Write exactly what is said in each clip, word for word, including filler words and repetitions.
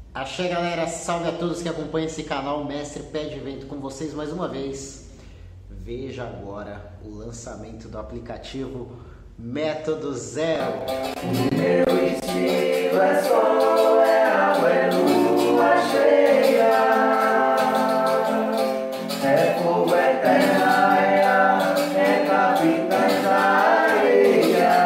Axé, galera, salve a todos que acompanham esse canal Mestre Pé de Vento com vocês mais uma vez. Veja agora o lançamento do aplicativo Método Zero. O meu estilo é sol, é água, é lua cheia, é fogo, é terra, é ar, é capitães da areia.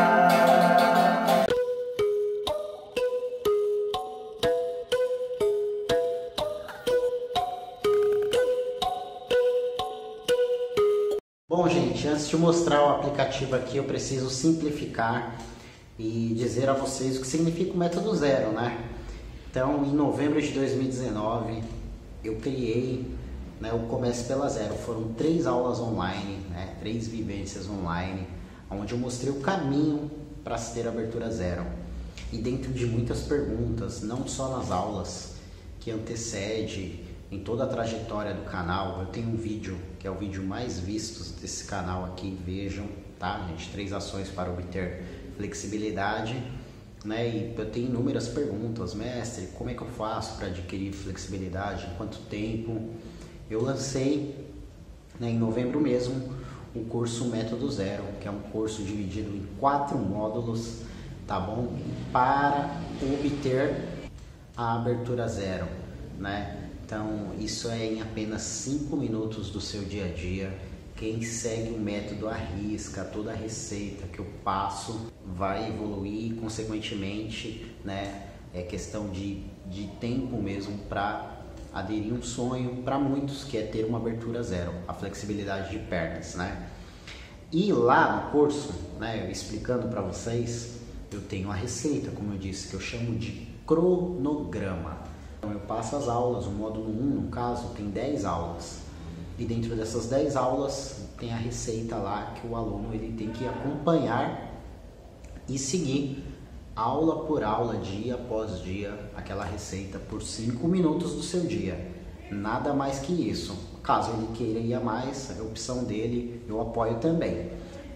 Bom, gente, antes de mostrar o aplicativo aqui, eu preciso simplificar e dizer a vocês o que significa o Método Zero, né? Então, em novembro de dois mil e dezenove, eu criei, né, o Comece pela Zero. Foram três aulas online, né, três vivências online, onde eu mostrei o caminho para se ter abertura zero. E dentro de muitas perguntas, não só nas aulas que antecede, em toda a trajetória do canal, eu tenho um vídeo que é o vídeo mais visto desse canal aqui, vejam, tá, gente? Três ações para obter flexibilidade, né? E eu tenho inúmeras perguntas, mestre, como é que eu faço para adquirir flexibilidade? Em quanto tempo? Eu lancei, né, em novembro mesmo, o curso Método Zero, que é um curso dividido em quatro módulos, tá bom? Para obter a abertura zero, né? Então, isso é em apenas cinco minutos do seu dia a dia. Quem segue o método à risca, toda a receita que eu passo vai evoluir e, consequentemente, né, é questão de, de tempo mesmo para aderir um sonho para muitos, que é ter uma abertura zero, a flexibilidade de pernas, né? E lá no curso, né, eu explicando para vocês, eu tenho a receita, como eu disse, que eu chamo de cronograma. Então, eu passo as aulas, o módulo um, no caso, tem dez aulas. E dentro dessas dez aulas, tem a receita lá que o aluno ele tem que acompanhar e seguir aula por aula, dia após dia, aquela receita por cinco minutos do seu dia. Nada mais que isso. Caso ele queira ir a mais, é a opção dele, eu apoio também.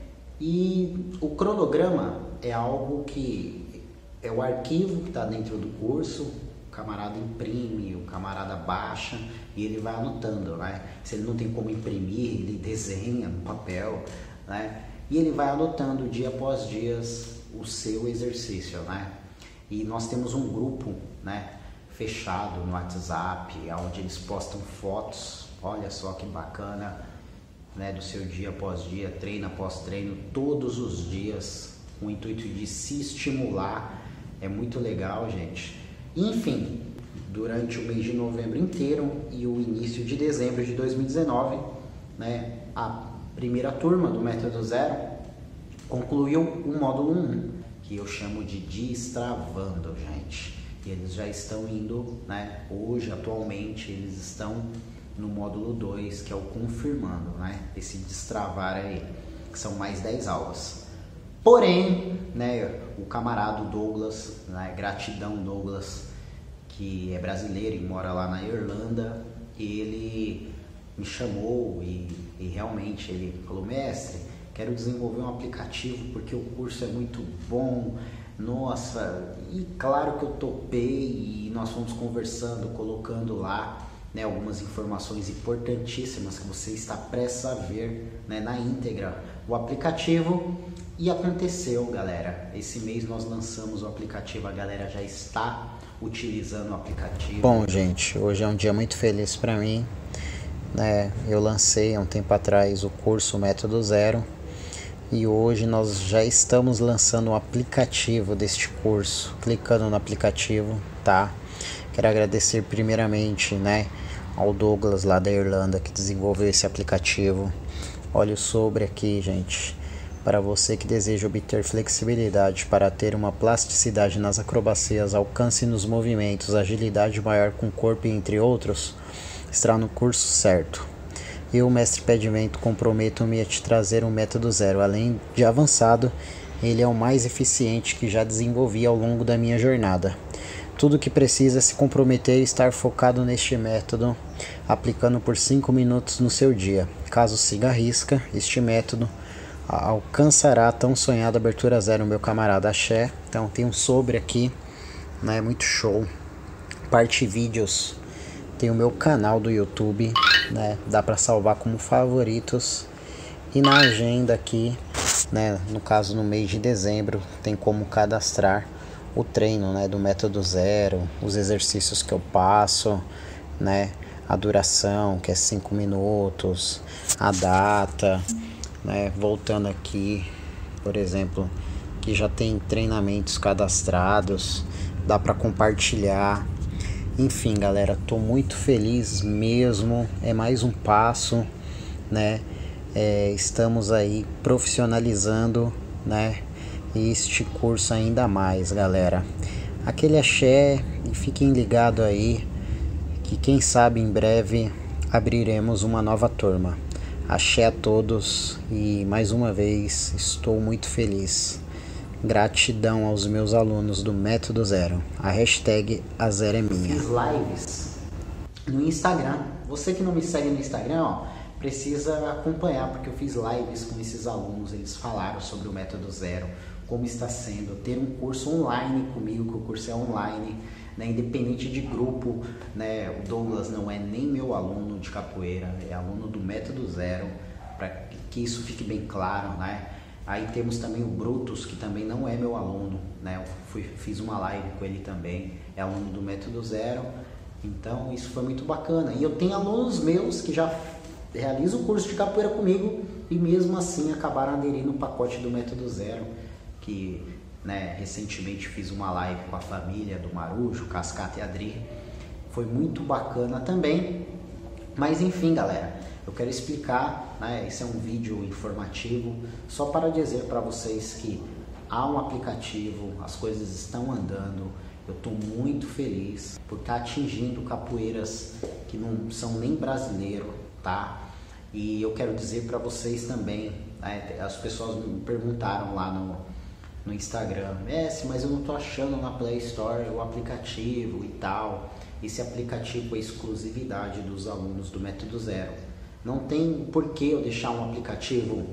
E o cronograma é algo que é o arquivo que está dentro do curso. O camarada imprime, o camarada baixa e ele vai anotando, né? Se ele não tem como imprimir, ele desenha no papel, né? E ele vai anotando dia após dia o seu exercício, né? E nós temos um grupo, né, fechado no WhatsApp, onde eles postam fotos, olha só que bacana, né, do seu dia após dia, treino após treino, todos os dias, com o intuito de se estimular. É muito legal, gente. Enfim, durante o mês de novembro inteiro e o início de dezembro de dois mil e dezenove, né, a primeira turma do Método Zero concluiu o módulo um, que eu chamo de Destravando, gente. E eles já estão indo, né, hoje, atualmente, eles estão no módulo dois, que é o Confirmando, né, esse destravar aí, que são mais dez aulas. Porém, né, o camarada Douglas, né, gratidão Douglas, que é brasileiro e mora lá na Irlanda, ele me chamou e, e realmente ele falou, mestre, quero desenvolver um aplicativo porque o curso é muito bom, nossa, e claro que eu topei e nós fomos conversando, colocando lá, né, algumas informações importantíssimas que você está prestes a ver, né, na íntegra o aplicativo. E aconteceu, galera, esse mês nós lançamos o aplicativo, a galera já está utilizando o aplicativo. Bom, gente, hoje é um dia muito feliz para mim, né? Eu lancei há um tempo atrás o curso Método Zero e hoje nós já estamos lançando o aplicativo deste curso, clicando no aplicativo, tá? Quero agradecer primeiramente, né, ao Douglas lá da Irlanda que desenvolveu esse aplicativo. Olha o sobre aqui, gente. Para você que deseja obter flexibilidade para ter uma plasticidade nas acrobacias, alcance nos movimentos, agilidade maior com o corpo, entre outros, está no curso certo. Eu, mestre Pé de Vento, comprometo-me a te trazer um método zero. Além de avançado, ele é o mais eficiente que já desenvolvi ao longo da minha jornada. Tudo o que precisa é se comprometer e estar focado neste método, aplicando por cinco minutos no seu dia. Caso siga a risca, este método alcançará a tão sonhada abertura zero, meu camarada Axé. Então tem um sobre aqui, né, muito show. parte vídeos, tem o meu canal do YouTube, né? Dá para salvar como favoritos. E na agenda aqui, né, no caso no mês de dezembro, tem como cadastrar o treino, né, do método zero, os exercícios que eu passo, né, a duração, que é cinco minutos, a data, né, voltando aqui, por exemplo, que já tem treinamentos cadastrados, dá para compartilhar. Enfim, galera, tô muito feliz mesmo, é mais um passo, né? É, estamos aí profissionalizando, né, este curso ainda mais, galera. Aquele axé, e fiquem ligados aí, que quem sabe em breve abriremos uma nova turma. Axé a todos e mais uma vez estou muito feliz. Gratidão aos meus alunos do Método Zero. A hashtag a zero é minha. Fiz lives no Instagram. Você que não me segue no Instagram, ó, precisa acompanhar, porque eu fiz lives com esses alunos, eles falaram sobre o Método Zero, como está sendo ter um curso online comigo, que o curso é online, né, independente de grupo, né, o Douglas não é nem meu aluno de capoeira, é aluno do Método Zero, para que isso fique bem claro, né. Aí temos também o Brutus, que também não é meu aluno, né, eu fui, fiz uma live com ele também, é aluno do Método Zero, então isso foi muito bacana. E eu tenho alunos meus que já realiza o curso de capoeira comigo e mesmo assim acabaram aderindo no pacote do Método Zero, que, né, recentemente fiz uma live com a família do Marujo, Cascata e Adri, foi muito bacana também. Mas enfim, galera, eu quero explicar, né, esse é um vídeo informativo só para dizer para vocês que há um aplicativo, as coisas estão andando. Eu estou muito feliz por estar atingindo capoeiras que não são nem brasileiros, tá? E eu quero dizer para vocês também, né, as pessoas me perguntaram lá no, no Instagram, Messi, mas eu não estou achando na Play Store o aplicativo e tal. Esse aplicativo é exclusividade dos alunos do Método Zero. Não tem por que eu deixar um aplicativo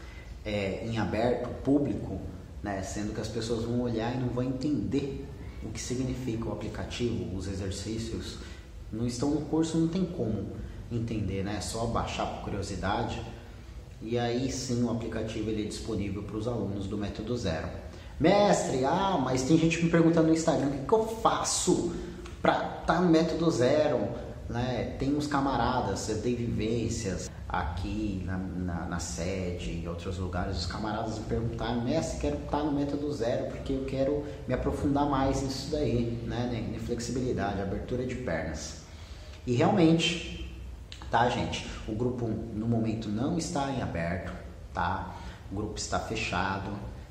é, em aberto, público, né, sendo que as pessoas vão olhar e não vão entender o que significa o aplicativo, os exercícios. Não estão no curso, não tem como entender, né? É só baixar por curiosidade. E aí sim o aplicativo ele é disponível para os alunos do Método Zero. Mestre, ah, mas tem gente me perguntando no Instagram, o que, que eu faço para estar no Método Zero? Né? Tem uns camaradas, eu dei vivências aqui na, na, na sede e outros lugares, os camaradas me perguntaram, mestre, quero estar no Método Zero porque eu quero me aprofundar mais nisso daí, né? Em flexibilidade, abertura de pernas. E realmente, tá, gente, o grupo no momento não está em aberto, tá? O grupo está fechado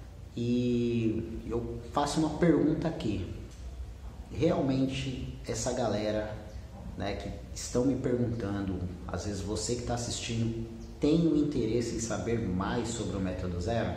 e eu faço uma pergunta aqui. Realmente essa galera, né, que estão me perguntando, às vezes você que está assistindo tem um interesse em saber mais sobre o Método Zero?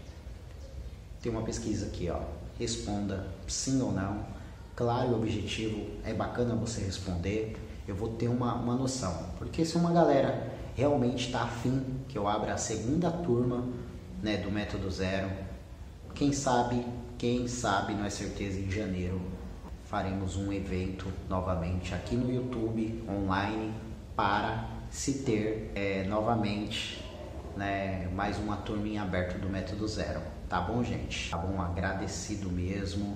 Tem uma pesquisa aqui, ó. Responda sim ou não. Claro e objetivo, é bacana você responder. Eu vou ter uma, uma noção, porque se uma galera realmente está afim que eu abra a segunda turma, né, do Método Zero, quem sabe, quem sabe, não é certeza, em janeiro faremos um evento novamente aqui no YouTube, online, para se ter é, novamente, né, mais uma turminha aberta do Método Zero. Tá bom, gente? Tá bom? Agradecido mesmo.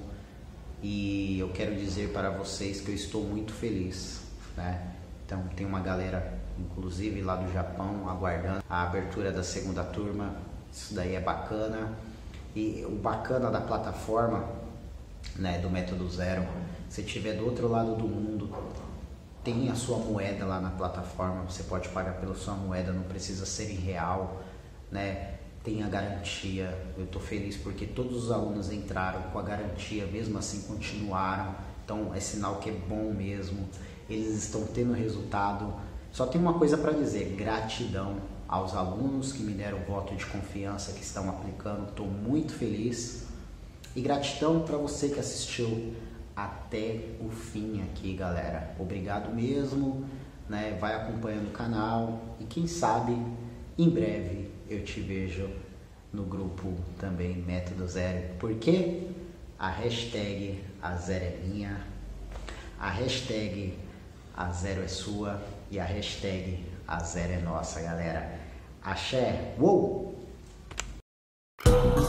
E eu quero dizer para vocês que eu estou muito feliz, né? Então tem uma galera, inclusive lá do Japão, aguardando a abertura da segunda turma. Isso daí é bacana. E o bacana da plataforma, né, do Método Zero, se estiver do outro lado do mundo, tem a sua moeda lá na plataforma, você pode pagar pela sua moeda, não precisa ser em real, né? Tem a garantia. Eu estou feliz porque todos os alunos entraram com a garantia, mesmo assim continuaram, então é sinal que é bom mesmo, eles estão tendo resultado. Só tem uma coisa para dizer, gratidão aos alunos que me deram voto de confiança, que estão aplicando, estou muito feliz. E gratidão para você que assistiu até o fim aqui, galera. Obrigado mesmo, né? Vai acompanhando o canal e quem sabe em breve eu te vejo no grupo também Método Zero, porque a hashtag a zero é minha, a a hashtag A Zero é sua e a hashtag A Zero é nossa, galera. Axé, uou!